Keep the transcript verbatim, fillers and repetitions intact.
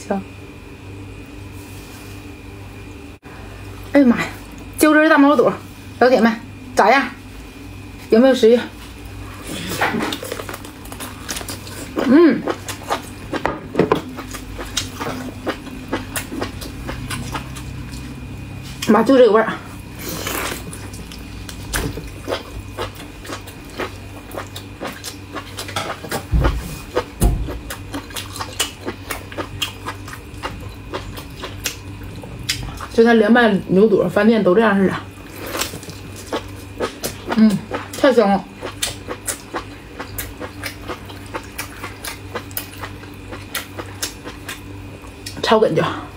瞧，哎呀妈呀，就这大毛肚，老铁们咋样？有没有食欲？嗯，妈，就这个味儿。就它连麦牛肚饭店都这样似的，嗯，太香了，超感觉。